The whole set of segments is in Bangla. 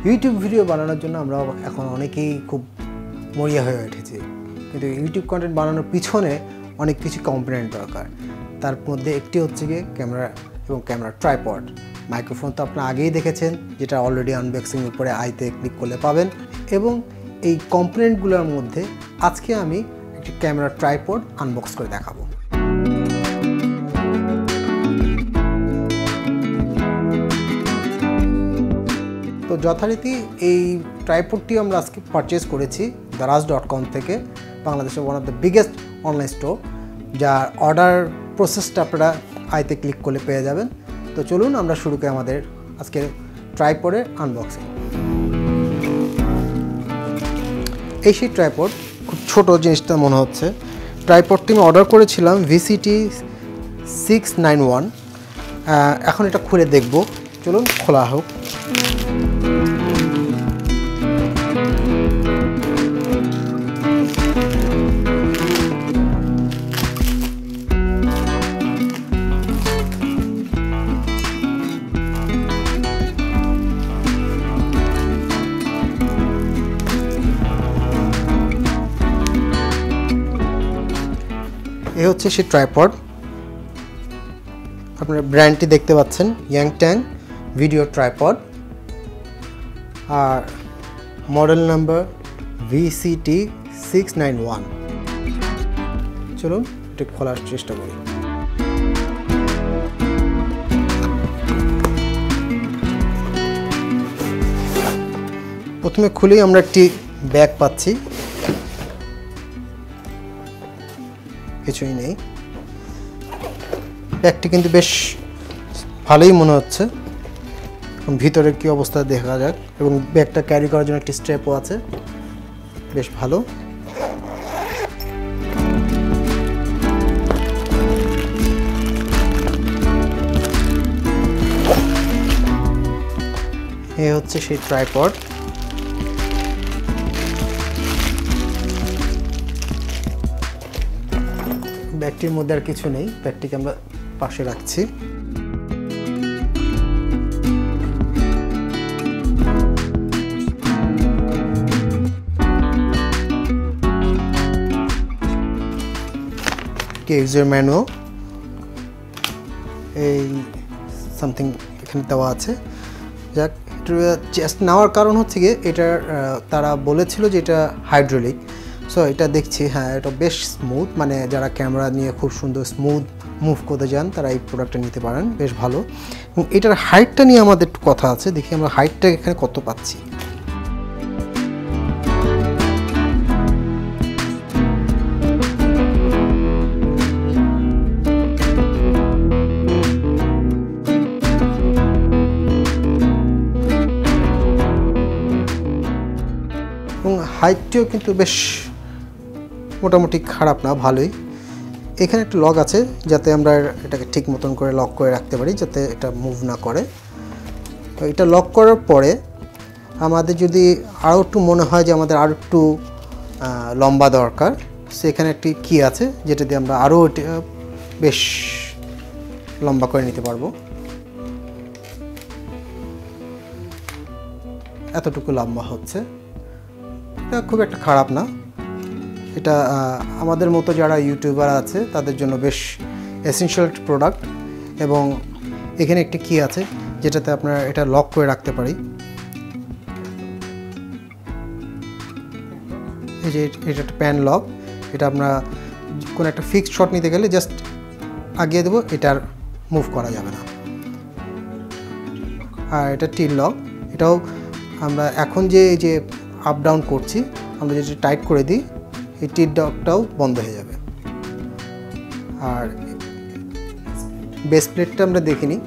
ইউটিউব ভিডিও বানানোর জন্য আমরা এখন অনেকেই খুব মরিয়া হয়ে উঠেছি, কিন্তু ইউটিউব কন্টেন্ট বানানোর পিছনে অনেক কিছু কম্পোনেন্ট দরকার। তার মধ্যে একটি হচ্ছে গিয়ে ক্যামেরা এবং ক্যামেরা ট্রাইপড। মাইক্রোফোন তো আপনারা আগেই দেখেছেন, যেটা অলরেডি আনবক্সিং উপরে আইতে ক্লিক করলে পাবেন। এবং এই কম্পোনেন্টগুলোর মধ্যে আজকে আমি একটি ক্যামেরা ট্রাইপড আনবক্স করে দেখাবো। তো যথারীতি এই ট্রাইপডটি আমরা আজকে পারচেজ করেছি daraz.com থেকে, বাংলাদেশের one of the biggest online store, যার অর্ডার প্রসেসটা আপনারা আইতে ক্লিক করলে পেয়ে যাবেন। তো চলুন আমরা শুরু করি আমাদের আজকের ট্রাইপডের আনবক্সিং। এই সেই ট্রাইপড, খুব ছোট জিনিসটা মনে হচ্ছে। ট্রাইপডটি আমি অর্ডার করেছিলাম VCT 691। এখন এটা খুলে দেখব, চলুন খোলা হোক। এ হচ্ছে সেই ট্রাইপড, আপনারা ব্র্যান্ডটি দেখতে পাচ্ছেন, ইয়াংট্যাং ভিডিও ট্রাইপড, আর মডেল নাম্বার VCT 691। চলুন এটা খোলার চেষ্টা করি। প্রথমে খুলেই আমরা একটি ব্যাগ পাচ্ছি, কিছুই নেই। ব্যাগটি কিন্তু বেশ ভালোই মনে হচ্ছে। ভিতরে কি অবস্থা দেখা যাক। এবং ব্যাগটা ক্যারি করার জন্য একটি স্ট্র্যাপও আছে, বেশ ভালো। এই হচ্ছে সেই ট্রাইপড। ব্যাগটির মধ্যে আর কিছু নেই, ব্যাগটিকে আমরা পাশে রাখছি। ইউজার ম্যানুয়াল, এই সামথিং এখানে দেওয়া আছে। যাক, চেস্ট নেওয়ার কারণ হচ্ছে গিয়ে এটার তারা বলেছিল যে এটা হাইড্রোলিক। সো এটা দেখছি, হ্যাঁ এটা বেশ স্মুথ, মানে যারা ক্যামেরা নিয়ে খুব সুন্দর স্মুথ মুভ করতে যান তারা এই প্রোডাক্টটা নিতে পারেন, বেশ ভালো। এবং এটার হাইটটা নিয়ে আমাদের একটু কথা আছে, দেখি আমরা হাইটটা এখানে কত পাচ্ছি। এবং হাইটটিও কিন্তু বেশ মোটামুটি খারাপ না, ভালোই। এখানে একটা লক আছে যাতে আমরা এটাকে ঠিক মতন করে লক করে রাখতে পারি, যাতে এটা মুভ না করে। তো এটা লক করার পরে আমাদের যদি আরও একটু মনে হয় যে আমাদের আরও একটু লম্বা দরকার, সেখানে একটি কি আছে যেটা দিয়ে আমরা আরও বেশ লম্বা করে নিতে পারবো। এতটুকু লম্বা হচ্ছে, এটা খুব একটা খারাপ না। এটা আমাদের মতো যারা ইউটিউবার আছে তাদের জন্য বেশ এসেনশিয়াল প্রোডাক্ট। এবং এখানে একটি কি আছে যেটাতে আপনারা এটা লক করে রাখতে পারি। এই যে এটা একটা প্যান লক, এটা আমরা কোনো একটা ফিক্সড শট নিতে গেলে জাস্ট আগিয়ে দেবো, এটার মুভ করা যাবে না। আর এটা টিল লক, এটাও আমরা এখন যে আপ ডাউন করছি, আমরা যেটা টাইট করে দিই এই টিল লকটাও বন্ধ হয়ে যাবে। আর বেস প্লেটটা আমরা দেখিনি,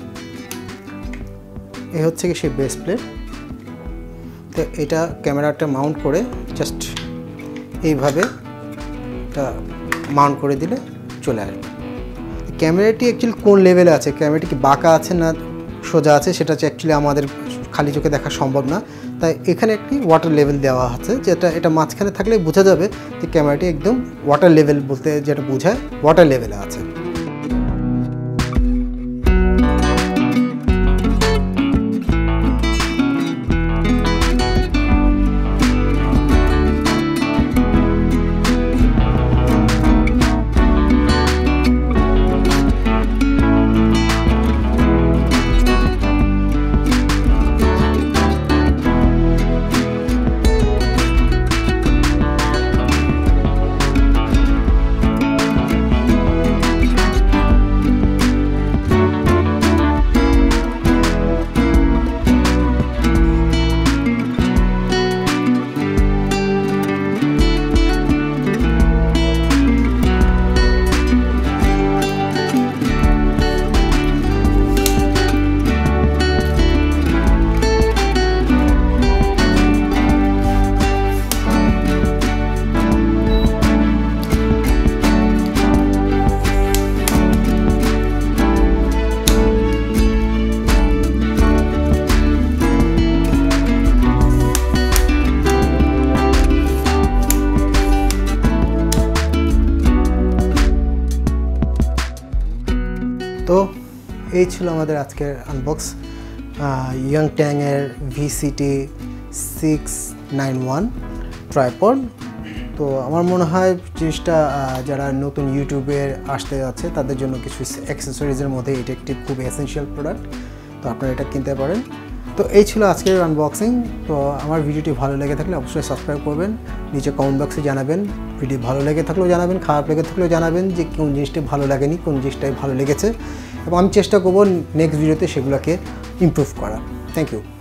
এ হচ্ছে কি সেই বেস প্লেট। তো এটা ক্যামেরাটা মাউন্ট করে জাস্ট এইভাবে এটা মাউন্ট করে দিলে চলে আসবে। ক্যামেরাটি অ্যাকচুয়ালি কোন লেভেলে আছে, ক্যামেরাটি কি বাঁকা আছে না সোজা আছে, সেটা হচ্ছে অ্যাকচুয়ালি আমাদের খালি চোখে দেখা সম্ভব না। তাই এখানে একটি ওয়াটার লেভেল দেওয়া আছে, যেটা এটা মাঝখানে থাকলে বোঝা যাবে যে ক্যামেরাটি একদম ওয়াটার লেভেল, বলতে যেটা বোঝায় ওয়াটার লেভেলে আছে। এই ছিল আমাদের আজকের আনবক্স ইয়াংট্যাংয়ের VCT691 ট্রাইপড। তো আমার মনে হয় জিনিসটা যারা নতুন ইউটিউবে আসতে যাচ্ছে তাদের জন্য কিছু অ্যাক্সেসরিজের মধ্যে এটা একটি খুব এসেনশিয়াল প্রোডাক্ট, তো আপনারা এটা কিনতে পারেন। তো এই ছিল আজকের আনবক্সিং। তো আমার ভিডিওটি ভালো লেগে থাকলে অবশ্যই সাবস্ক্রাইব করবেন, নিচে কমেন্ট বক্সে জানাবেন, ভিডিও ভালো লেগে থাকলেও জানাবেন, খারাপ লেগে থাকলেও জানাবেন যে কোন জিনিসটা ভালো লাগেনি, কোন জিনিসটাই ভালো লেগেছে, এবং আমি চেষ্টা করব নেক্সট ভিডিওতে সেগুলোকে ইমপ্রুভ করা। Thank you.